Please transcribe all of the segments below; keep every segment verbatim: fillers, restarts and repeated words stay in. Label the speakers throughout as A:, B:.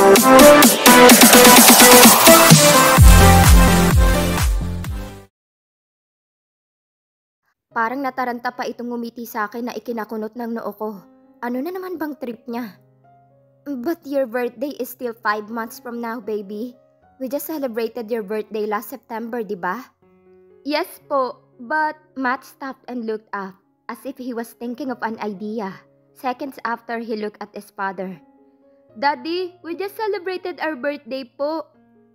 A: Parang nataranta pa itong ngumiti sa akin na ikinakunot ng noo ko. Ano na naman bang trip niya? But your birthday is still five months from now, baby. We just celebrated your birthday last September, di ba? Yes po, but Matt stopped and looked up as if he was thinking of an idea. Seconds after, he looked at his father. Daddy, we just celebrated our birthday po.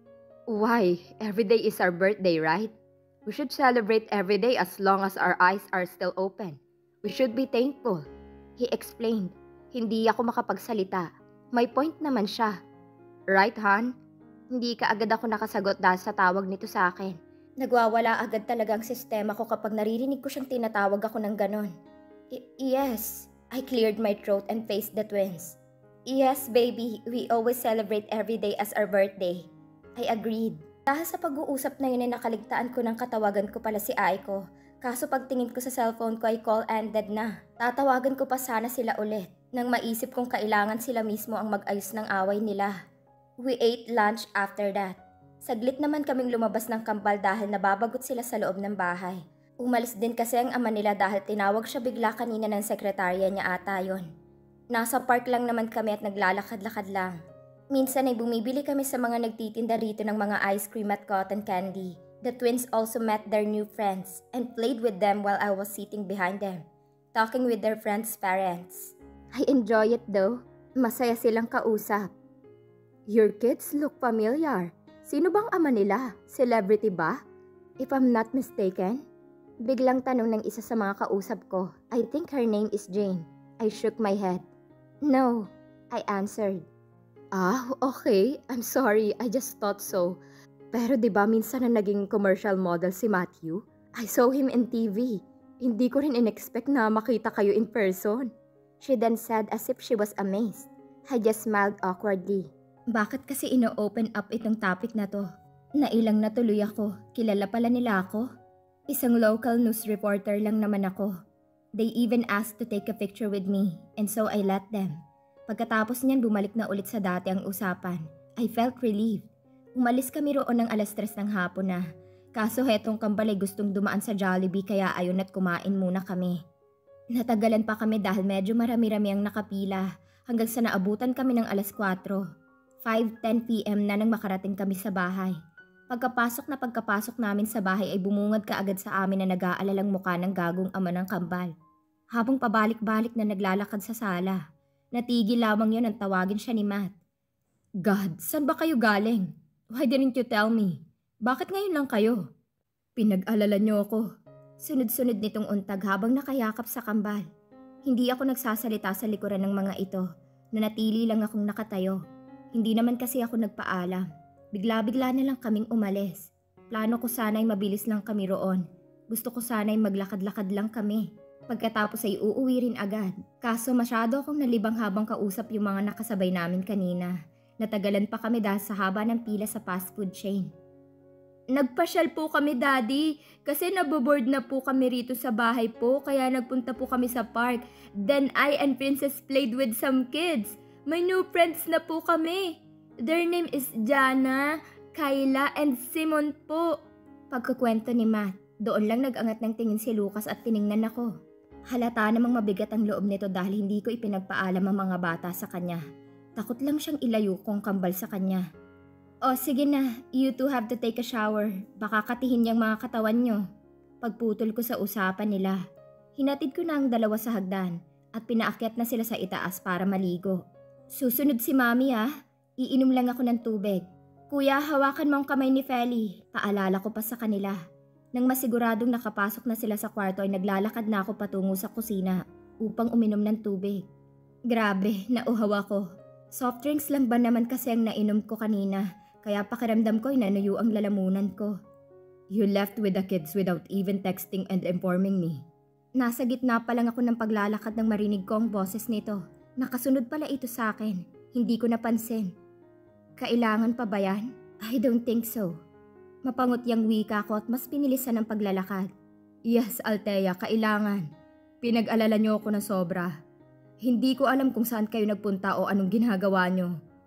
A: Why? Every day is our birthday, right? We should celebrate every day as long as our eyes are still open. We should be thankful. He explained. Hindi ako makapagsalita. May point naman siya. Right, Han? Hindi ka agad ako nakasagot dahil sa tawag nito sa akin. Nagwawala agad talaga ang sistema ko kapag naririnig ko siyang tinatawag ako ng ganon. I- yes, I cleared my throat and faced the twins. Yes, baby, we always celebrate every day as our birthday. I agreed. Dahil sa pag-uusap na yun ay nakaligtaan ko ng katawagan ko pala si Aiko. Kaso pagtingin ko sa cellphone ko ay call ended na. Tatawagan ko pa sana sila ulit nang maisip kong kailangan sila mismo ang mag-ayos ng away nila. We ate lunch after that. Saglit naman kaming lumabas ng kambal dahil nababagot sila sa loob ng bahay. Umalis din kasi ang ama nila dahil tinawag siya bigla kanina ng sekretarya niya ata yon. Nasa park lang naman kami at naglalakad-lakad lang. Minsan ay bumibili kami sa mga nagtitinda rito ng mga ice cream at cotton candy. The twins also met their new friends and played with them while I was sitting behind them, talking with their friends' parents. I enjoy it though. Masaya silang kausap. Your kids look familiar. Sino bang ama nila? Celebrity ba? If I'm not mistaken? Biglang tanong ng isa sa mga kausap ko. I think her name is Jane. I shook my head. No, I answered. Ah, okay. I'm sorry. I just thought so. Pero di ba minsan na naging commercial model si Matthew? I saw him in T V. Hindi ko rin in-expect na makita kayo in person. She then said as if she was amazed. I just smiled awkwardly. Bakit kasi ino-open up itong topic na to? Nailang natuloy ako. Kilala pala nila ako. Isang local news reporter lang naman ako. They even asked to take a picture with me, and so I let them. Pagkatapos niyan bumalik na ulit sa dati ang usapan. I felt relieved. Umalis kami roon ng alas tres ng hapon na. Kaso hetong kambal ay gustong dumaan sa Jollibee kaya ayun at kumain muna kami. Natagalan pa kami dahil medyo marami-rami ang nakapila hanggang sa naabutan kami ng alas kwatro. five ten p m na nang makarating kami sa bahay. Pagkapasok na pagkapasok namin sa bahay ay bumungad ka agad sa amin na nag-aalalang mukha ng gagong ama ng kambal. Habang pabalik-balik na naglalakad sa sala. Natigil lamang yun ang tawagin siya ni Matt. God, saan ba kayo galing? Why didn't you tell me? Bakit ngayon lang kayo? Pinag-alala niyo ako. Sunod-sunod nitong untag habang nakayakap sa kambal. Hindi ako nagsasalita sa likuran ng mga ito. Nanatili lang akong nakatayo. Hindi naman kasi ako nagpaalam. Bigla-bigla na lang kaming umalis. Plano ko sana'y mabilis lang kami roon. Gusto ko sana'y maglakad-lakad lang kami. Pagkatapos ay uuwi rin agad. Kaso masyado akong nalibang habang kausap yung mga nakasabay namin kanina. Natagalan pa kami dahil sa haba ng pila sa fast food chain. Nagpasyal po kami, Daddy. Kasi naboboard na po kami rito sa bahay po. Kaya nagpunta po kami sa park. Then I and Princess played with some kids. May new friends na po kami. Their name is Jana, Kayla, and Simon po. Pagkukwento ni Matt, doon lang nag-angat ng tingin si Lucas at tiningnan ako. Halata namang mabigat ang loob nito dahil hindi ko ipinagpaalam ang mga bata sa kanya. Takot lang siyang ilayo kong kambal sa kanya. O sige na, you two have to take a shower. Baka katihin niyang mga katawan niyo. Pagputol ko sa usapan nila, hinatid ko na ang dalawa sa hagdan at pinaakyat na sila sa itaas para maligo. Susunod si Mami ah, iinom lang ako ng tubig. Kuya, hawakan mo ang kamay ni Feli. Paalala ko pa sa kanila. Nang masiguradong nakapasok na sila sa kwarto ay naglalakad na ako patungo sa kusina upang uminom ng tubig. Grabe, nauhaw ako. Soft drinks lang ba naman kasi ang nainom ko kanina, kaya pakiramdam ko ay nanuyo ang lalamunan ko. You left with the kids without even texting and informing me. Nasa gitna pa lang ako ng paglalakad nang marinig ko ang boses nito. Nakasunod pala ito sa akin. Hindi ko napansin. Kailangan pa ba yan? I don't think so. Mapangutyang wika ko at mas pinilisan ang paglalakad. Yes, Althea, kailangan. Pinag-alala niyo ako ng sobra. Hindi ko alam kung saan kayo nagpunta o anong ginagawa niyo.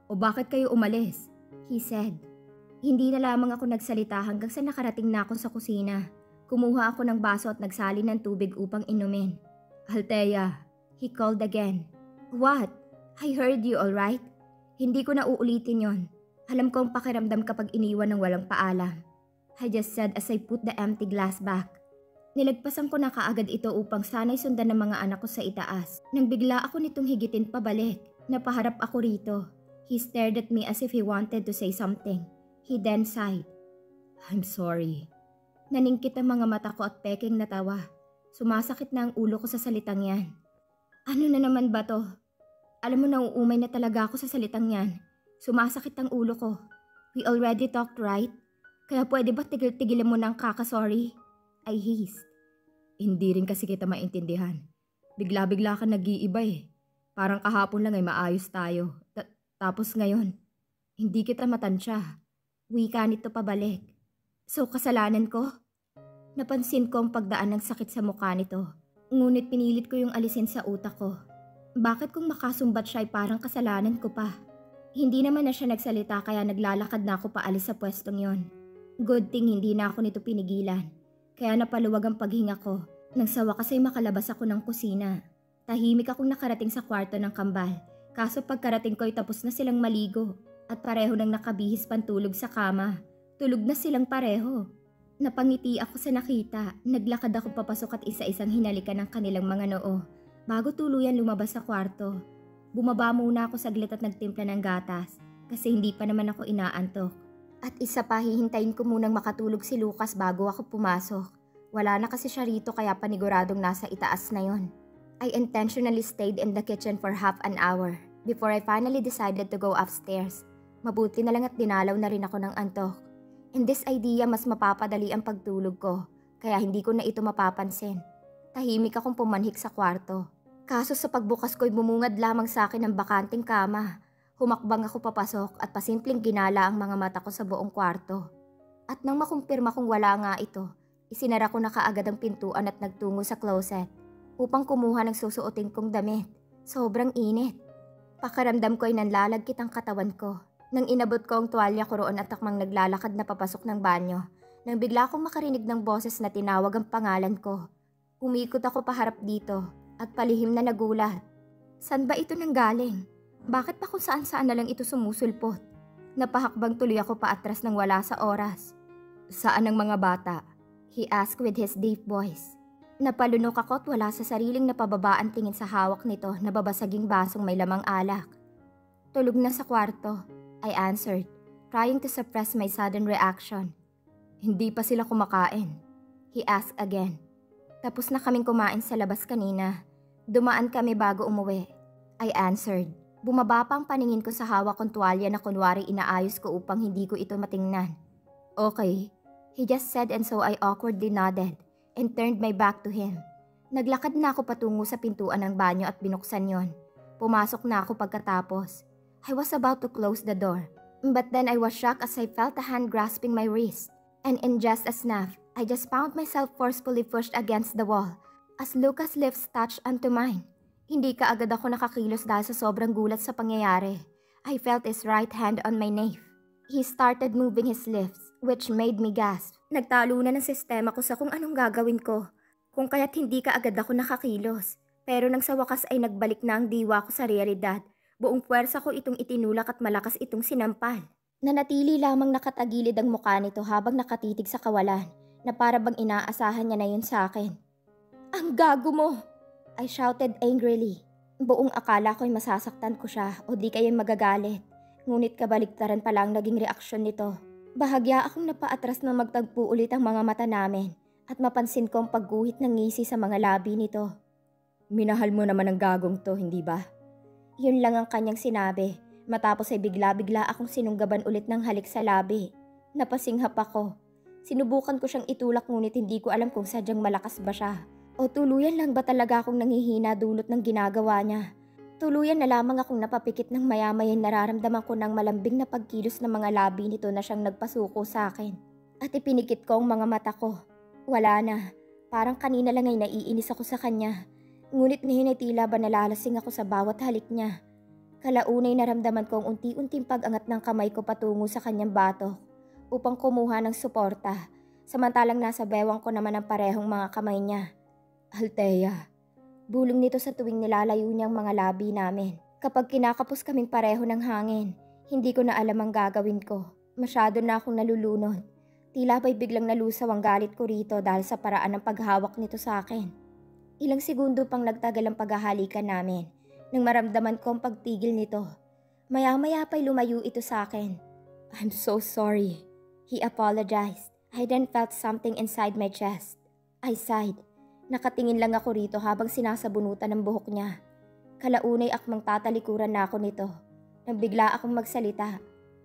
A: O bakit kayo umalis? He said. Hindi na lamang ako nagsalita hanggang sa nakarating na ako sa kusina. Kumuha ako ng baso at nagsali ng tubig upang inumin. Althea, he called again. What? I heard you, alright? Hindi ko na uulitin yon. Alam ko ang pakiramdam kapag iniwan ng walang paalam. I just said as I put the empty glass back. Nilagpasan ko na kaagad ito upang sana'y sundan ng mga anak ko sa itaas. Nang bigla ako nitong higitin pabalik, napaharap ako rito. He stared at me as if he wanted to say something. He then sighed. I'm sorry. Naningkit ang mga mata ko at peking natawa. Sumasakit na ang ulo ko sa salitang yan. Ano na naman ba to? Alam mo, nauumay na talaga ako sa salitang yan. Sumasakit ang ulo ko. We already talked, right? Kaya pwede ba tigil-tigilan mo ng kaka-sorry? I hissed. Hindi rin kasi kita maintindihan. Bigla-bigla ka nag-iiba eh. Parang kahapon lang ay maayos tayo. Ta- tapos ngayon, hindi kita matansya. Wika nito pabalik. So kasalanan ko? Napansin ko ang pagdaan ng sakit sa mukha nito. Ngunit pinilit ko yung alisin sa utak ko. Bakit kung makasumbat siya ay parang kasalanan ko pa? Hindi naman na siya nagsalita kaya naglalakad na ako paalis sa pwestong yon. Good thing hindi na ako nito pinigilan. Kaya napaluwag ang paghinga ko. Nang sa wakas ay makalabas ako ng kusina. Tahimik akong nakarating sa kwarto ng kambal. Kaso pagkarating ko ay tapos na silang maligo. At pareho nang nakabihis pantulog sa kama. Tulog na silang pareho. Napangiti ako sa nakita. Naglakad ako papasok at isa-isang hinalikan ng kanilang mga noo. Bago tuluyan lumabas sa kwarto. Bumaba muna ako saglit at nagtimpla ng gatas. Kasi hindi pa naman ako inaantok. At isa pa, hihintayin ko munang makatulog si Lucas bago ako pumasok. Wala na kasi siya rito kaya paniguradong nasa itaas na yon. I intentionally stayed in the kitchen for half an hour before I finally decided to go upstairs. Mabuti na lang at dinalaw na rin ako ng antok. In this idea, mas mapapadali ang pagtulog ko, kaya hindi ko na ito mapapansin. Tahimik akong pumanhik sa kwarto. Kaso sa pagbukas ko'y bumungad lamang sa akin ang bakanting kama. Humakbang ako papasok at pasimpleng ginala ang mga mata ko sa buong kwarto. At nang makumpirma kong wala nga ito, isinara ko na kaagad ang pintuan at nagtungo sa closet upang kumuha ng susuotin kong damit. Sobrang init. Pakiramdam ko ay nanlalagkit ang katawan ko. Nang inabot ko ang tuwalya ko roon at takmang naglalakad na papasok ng banyo, nang bigla akong makarinig ng boses na tinawag ang pangalan ko. Umikot ako paharap dito at palihim na nagulat. San ba ito nanggaling? Bakit pa kung saan-saan na lang ito sumusulpot? Napahakbang tuloy ako paatras nang wala sa oras. Saan ang mga bata? He asked with his deep voice. Napalunok ako at wala sa sariling napababaan tingin sa hawak nito na babasaging basong may lamang alak. Tulog na sa kwarto. I answered, trying to suppress my sudden reaction. Hindi pa sila kumakain. He asked again. Tapos na kaming kumain sa labas kanina. Dumaan kami bago umuwi. I answered. Bumaba pa ang paningin ko sa hawak kong tuwalya na kunwari inaayos ko upang hindi ko ito matingnan. Okay, he just said and so I awkwardly nodded and turned my back to him. Naglakad na ako patungo sa pintuan ng banyo at binuksan yon. Pumasok na ako pagkatapos. I was about to close the door, but then I was shocked as I felt a hand grasping my wrist. And in just a snap, I just found myself forcefully pushed against the wall as Lucas' lips touched onto mine. Hindi kaagad ako nakakilos dahil sa sobrang gulat sa pangyayari. I felt his right hand on my nape. He started moving his lips, which made me gasp. Nagtalo na ng sistema ko sa kung anong gagawin ko, kung kaya't hindi kaagad ako nakakilos. Pero nang sa wakas ay nagbalik na ang diwa ko sa realidad. Buong puwersa ko itong itinulak at malakas itong sinampal. Nanatili lamang nakatagilid ang mukha nito habang nakatitig sa kawalan na para bang inaasahan niya na yun sa akin. Ang gago mo! I shouted angrily. Buong akala ko'y masasaktan ko siya o di kaya'y magagalit. Ngunit kabaligtaran pa lang naging reaksyon nito. Bahagya akong napaatras na magtagpo ulit ang mga mata namin at mapansin ko ang pagguhit ng ngisi sa mga labi nito. Minahal mo naman ang gagong to, hindi ba? Yun lang ang kanyang sinabi. Matapos ay bigla-bigla akong sinunggaban ulit ng halik sa labi. Napasinghap ako. Sinubukan ko siyang itulak ngunit hindi ko alam kung sadyang malakas ba siya. O tuluyan lang ba talaga akong nanghihina dulot ng ginagawa niya. Tuluyan na lamang akong napapikit ng maya-maya nararamdaman ko ng malambing na pagkilos ng mga labi nito na siyang nagpasuko sa akin. At ipinikit ko ang mga mata ko. Wala na. Parang kanina lang ay naiinis ako sa kanya. Ngunit ngayon ay tila ba nalalasing ako sa bawat halik niya. Kalaunay naramdaman kong unti-unting pag-angat ng kamay ko patungo sa kanyang batok upang kumuha ng suporta, samantalang nasa bewang ko naman ang parehong mga kamay niya. Althea, bulong nito sa tuwing nilalayo niyang mga labi namin. Kapag kinakapos kaming pareho ng hangin, hindi ko na alam ang gagawin ko. Masyado na akong nalulunod. Tila ba'y biglang nalusaw ang galit ko rito dahil sa paraan ng paghawak nito sa akin. Ilang segundo pang nagtagal ang paghahalikan namin nang maramdaman ko ang pagtigil nito. Maya-maya pa'y lumayo ito sa akin. I'm so sorry. He apologized. I then felt something inside my chest. I sighed. Nakatingin lang ako rito habang sinasabunutan ng buhok niya. Kalaunay akmang tatalikuran na ako nito nang bigla akong magsalita.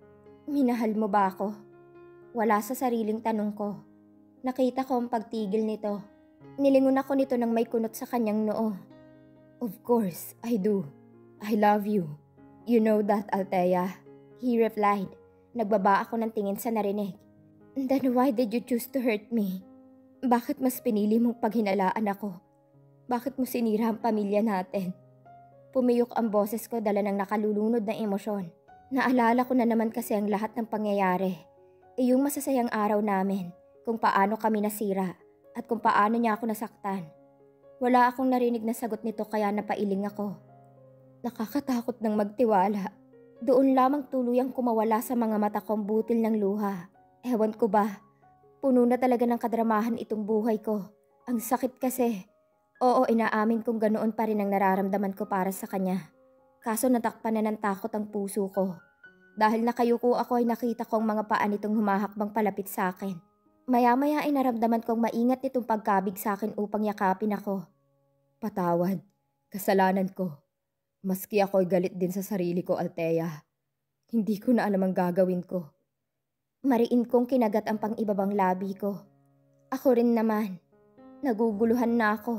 A: Minahal mo ba ako? Wala sa sariling tanong ko. Nakita ko ang pagtigil nito. Nilingon ako nito nang may kunot sa kanyang noo. Of course, I do. I love you. You know that, Althea. He replied. Nagbaba ako ng tingin sa narinig. Then why did you choose to hurt me? Bakit mas pinili mong paghinalaan ako? Bakit mo sinira ang pamilya natin? Pumiyok ang boses ko dala ng nakalulunod na emosyon. Naalala ko na naman kasi ang lahat ng pangyayari. E yung masasayang araw namin, kung paano kami nasira at kung paano niya ako nasaktan. Wala akong narinig na sagot nito kaya napailing ako. Nakakatakot ng magtiwala. Doon lamang tuluyang kumawala sa mga mata kong butil ng luha. Ewan ko ba, puno na talaga ng kadramahan itong buhay ko. Ang sakit kasi. Oo, inaamin kong ganoon pa rin ang nararamdaman ko para sa kanya. Kaso natakpan na ng takot ang puso ko. Dahil nakayuko ako ay nakita ko ang mga paa nitong humahakbang palapit sa akin. Maya-maya ay naramdaman kong maingat nitong pagkabig sa akin upang yakapin ako. Patawad, kasalanan ko. Maski ako ay galit din sa sarili ko, Althea. Hindi ko na alam ang gagawin ko. Mariin kong kinagat ang pang-ibabang labi ko. Ako rin naman. Naguguluhan na ako.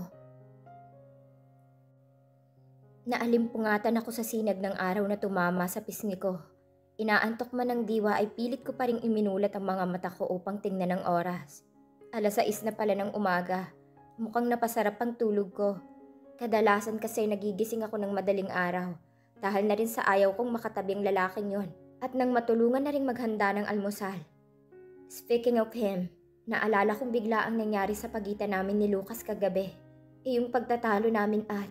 A: Naalimpungatan ako sa sinag ng araw na tumama sa pisngi ko. Inaantok man ng diwa ay pilit ko pa ring iminulat ang mga mata ko upang tingnan ang oras. Alas sais na pala ng umaga. Mukhang napasarap ang tulog ko. Kadalasan kasi nagigising ako ng madaling araw dahil na rin sa ayaw kong makatabi ang lalaking yon at nang matulungan na rin maghanda ng almusal. Speaking of him, naalala kong bigla ang nangyari sa pagitan namin ni Lucas kagabi. E yung pagtatalo namin at...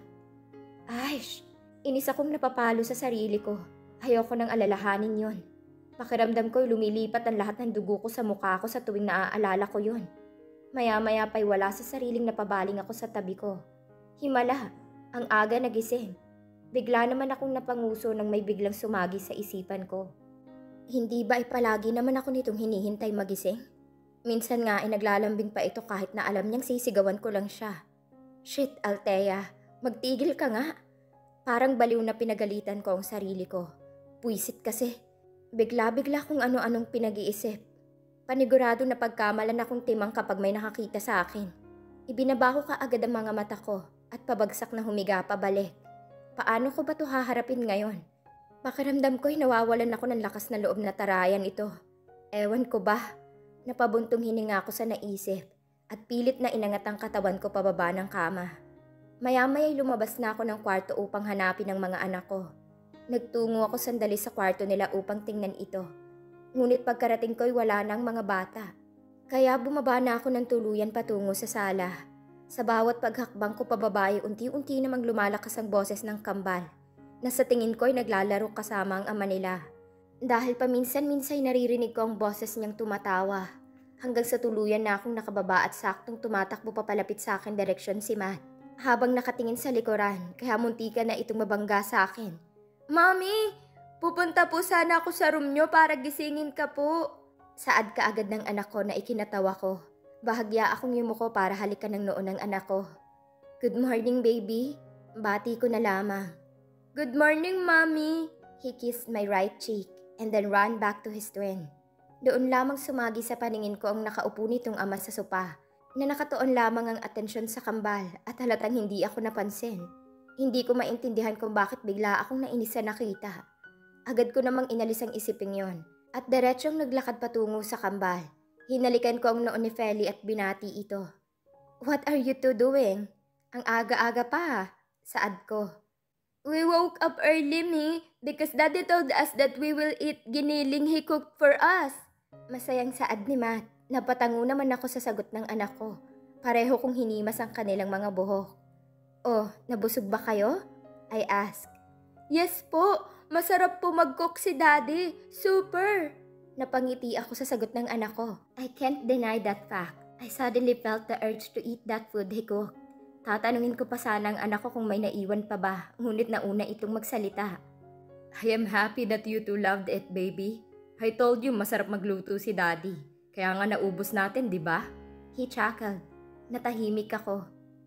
A: Ay, inis akong napapalo sa sarili ko. Ayoko nang alalahanin yon. Pakiramdam ko'y lumilipat ang lahat ng dugo ko sa mukha ko sa tuwing naaalala ko yon. Maya-maya pa'y wala sa sariling napabaling ako sa tabi ko. Himala, ang aga nagising. Bigla naman akong napanguso nang may biglang sumagi sa isipan ko. Hindi ba ay palagi naman ako nitong hinihintay magising? Minsan nga ay naglalambing pa ito kahit na alam niyang sisigawan ko lang siya. Shit, Althea, magtigil ka nga. Parang baliw na pinagalitan ko ang sarili ko. Puwisit kasi. Bigla-bigla kung ano-anong pinag-iisip. Panigurado na pagkamalan akong timang kapag may nakakita sa akin. Ibinabaho ka agad ang mga mata ko at pabagsak na humiga pabalik. Paano ko ba ito haharapin ngayon? Pakiramdam ko'y nawawalan ako ng lakas na loob na tarayan ito. Ewan ko ba? Napabuntong hininga ako sa naisip at pilit na inangat ang katawan ko pababa ng kama. Maya-maya'y lumabas na ako ng kwarto upang hanapin ang mga anak ko. Nagtungo ako sandali sa kwarto nila upang tingnan ito. Ngunit pagkarating ko'y wala na ang mga bata. Kaya bumaba na ako ng tuluyan patungo sa sala. Sa bawat paghakbang ko pababa ay unti-unti namang lumalakas ang boses ng kambal. Na sa tingin ko'y naglalaro kasama ang ama nila. Dahil paminsan-minsay naririnig ko ang boses niyang tumatawa. Hanggang sa tuluyan na akong nakababa at saktong tumatakbo papalapit sa akin direksyon si Matt. Habang nakatingin sa likuran, kaya muntika na itong mabangga sa akin. Mami, pupunta po sana ako sa room nyo para gisingin ka po. Saad ka agad ng anak ko na ikinatawa ko. Bahagya akong yumuko para halikan ng noon ng anak ko. Good morning, baby. Bati ko na lamang. Good morning, Mommy. He kissed my right cheek and then ran back to his twin. Doon lamang sumagi sa paningin ko ang nakaupo nitong ama sa sopa na nakatuon lamang ang atensyon sa kambal at halatang hindi ako napansin. Hindi ko maintindihan kung bakit bigla akong nainis sa nakita. Agad ko namang inalis ang isiping yon at diretsyong naglakad patungo sa kambal. Hinalikan ko ang noon ni Feli at binati ito. What are you two doing? Ang aga-aga pa, saad ko. We woke up early, Mi, because Daddy told us that we will eat giniling he cooked for us. Masayang saad ni Matt. Napatango naman ako sa sagot ng anak ko. Pareho kong hinimas ang kanilang mga buhok. Oh, nabusog ba kayo? I asked. Yes po, masarap po mag-cook si Daddy. Super! Napangiti ako sa sagot ng anak ko. I can't deny that fact. I suddenly felt the urge to eat that food he cooked. Tatanungin ko pa sana ang anak ko kung may naiwan pa ba, ngunit nauna itong magsalita. I am happy that you two loved it, baby. I told you masarap magluto si Daddy. Kaya nga naubos natin, di ba? He chuckled. Natahimik ako.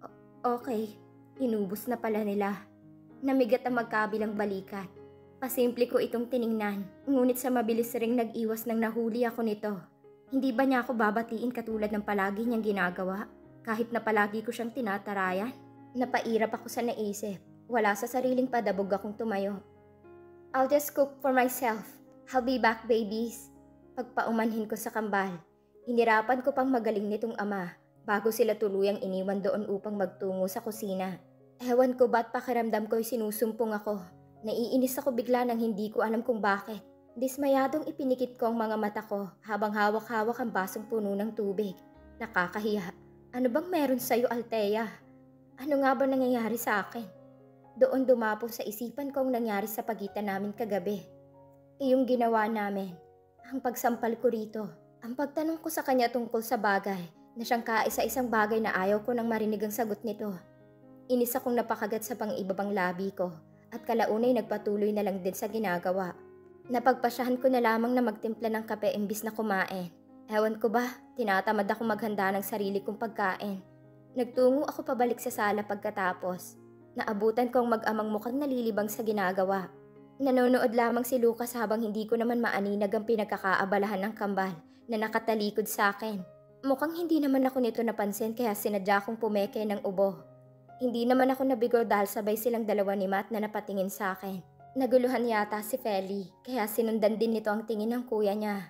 A: Okay, inubos na pala nila. Namigat ang magkabilang balikat. Pasimple ko itong tiningnan, ngunit sa mabilis ring nag-iwas nang nahuli ako nito. Hindi ba niya ako babatiin katulad ng palagi niyang ginagawa? Kahit na palagi ko siyang tinatarayan? Napairap ako sa naisip. Wala sa sariling padabog akong tumayo. I'll just cook for myself. I'll be back, babies. Pagpaumanhin ko sa kambal, hinirapan ko pang magaling nitong ama bago sila tuluyang iniwan doon upang magtungo sa kusina. Ewan ko ba't pakiramdam ko'y sinusumpong ako. Naiinis ako bigla nang hindi ko alam kung bakit. Dismayadong ipinikit ko ang mga mata ko habang hawak-hawak ang basong puno ng tubig. Nakakahiya. Ano bang meron sa'yo, Althea? Ano nga ba nangyayari sa akin? Doon dumapo sa isipan ko ang nangyari sa pagitan namin kagabi. Iyong ginawa namin. Ang pagsampal ko rito. Ang pagtanong ko sa kanya tungkol sa bagay na siyang kaisa-isang bagay na ayaw ko nang marinig ang sagot nito. Inis akong napakagat sa pang-ibabang labi ko at kalaunay nagpatuloy na lang din sa ginagawa. Napagpasyahan ko na lamang na magtimpla ng kape imbis na kumain. Ewan ko ba, tinatamad ako maghanda ng sarili kong pagkain. Nagtungo ako pabalik sa sala pagkatapos. Naabutan ko ang mag-amang mukhang nalilibang sa ginagawa. Nanonood lamang si Lucas habang hindi ko naman maaninag ang pinagkakaabalahan ng kambal na nakatalikod sa akin. Mukhang hindi naman ako nito napansin kaya sinadya kong pumeke ng ubo. Hindi naman ako nabigo dahil sabay silang dalawa ni Matt na napatingin sa akin. Naguluhan yata si Feli kaya sinundan din nito ang tingin ng kuya niya.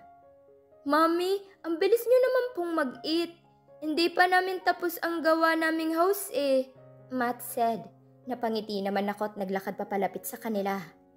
A: Mommy, ang bilis niyo naman pong mag-eat. Hindi pa namin tapos ang gawa naming house eh. Matt said. Napangiti naman ako at naglakad papalapit sa kanila.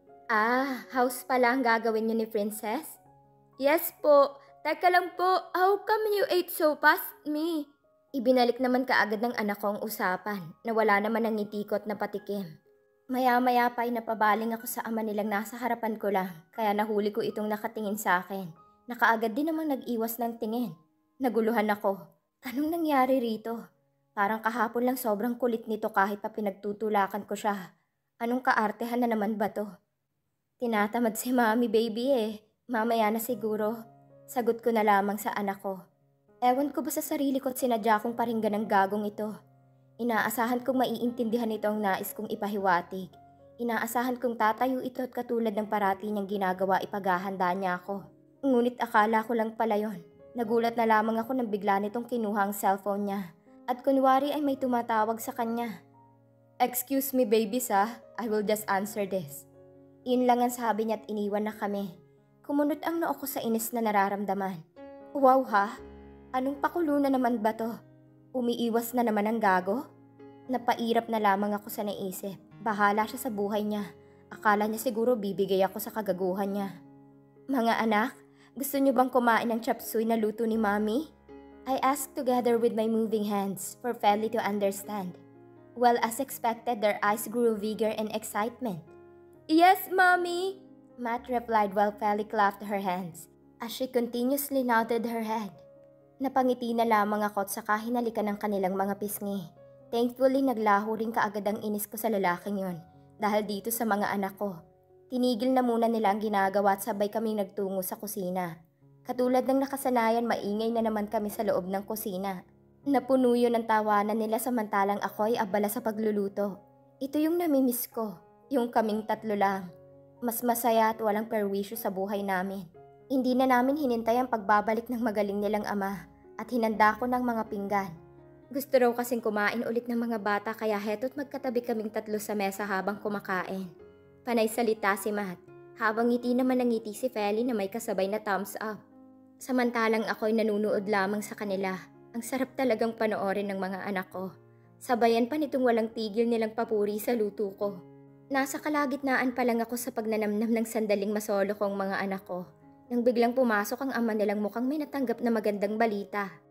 A: Ah, house pala ang gagawin niyo ni Princess? Yes po. Teka lang po, how come you ate so fast, me? Ibinalik naman kaagad ng anak ko ang usapan na wala naman ang ngitikot na patikim. Maya-maya pa ay napabaling ako sa ama nilang nasa harapan ko lang kaya nahuli ko itong nakatingin sa akin. Nakaagad din namang nag-iwas ng tingin. Naguluhan ako. Anong nangyari rito? Parang kahapon lang sobrang kulit nito kahit pa pinagtutulakan ko siya. Anong kaartehan na naman ba to? Tinatamad si Mami baby eh. Mamaya na siguro. Sagot ko na lamang sa anak ko. Ewan ko ba sa sarili ko at sinadya kong paringgan ng gagong ito. Inaasahan kong maiintindihan ito ang nais kong ipahiwatig. Inaasahan kong tatayo ito at katulad ng parati niyang ginagawa ipaghahanda niya ako. Ngunit akala ko lang pala yon. Nagulat na lamang ako nang bigla nitong kinuha ang cellphone niya. At kunwari ay may tumatawag sa kanya. Excuse me babies ah, I will just answer this. Iyon lang ang sabi niya at iniwan na kami. Kumunot ang noo ko sa inis na nararamdaman. Wow ha? Anong pakulo na naman ba to? Umiiwas na naman ang gago? Napairap na lamang ako sa naisip. Bahala siya sa buhay niya. Akala niya siguro bibigay ako sa kagaguhan niya. Mga anak, gusto niyo bang kumain ng chop suey na luto ni Mommy? I asked together with my moving hands for Feli to understand. Well, as expected, their eyes grew vigor and excitement. Yes, Mommy! Matt replied while Feli clapped her hands as she continuously nodded her head. Napangiti na lamang ako at saka hinalikan ng kanilang mga pisngi. Thankfully, naglaho rin kaagad ang inis ko sa lalaking yon dahil dito sa mga anak ko. Tinigil na muna nila ang ginagawa at sabay kaming nagtungo sa kusina. Katulad ng nakasanayan, maingay na naman kami sa loob ng kusina. Napuno yun ng tawanan nila samantalang ako ay abala sa pagluluto. Ito yung namimiss ko, yung kaming tatlo lang. Mas masaya at walang perwisyo sa buhay namin. Hindi na namin hinintay ang pagbabalik ng magaling nilang ama at hinanda ko ng mga pinggan. Gusto raw kasing kumain ulit ng mga bata kaya heto't magkatabi kaming tatlo sa mesa habang kumakain. Panay salita si Matt, habang ngiti naman ang ngiti si Feli na may kasabay na thumbs up. Samantalang ako'y nanunood lamang sa kanila. Ang sarap talagang panoorin ng mga anak ko. Sabayan pa nitong walang tigil nilang papuri sa luto ko. Nasa kalagitnaan pa lang ako sa pagnanamnam ng sandaling masolo kong mga anak ko, nang biglang pumasok ang ama nilang mukhang may natanggap na magandang balita.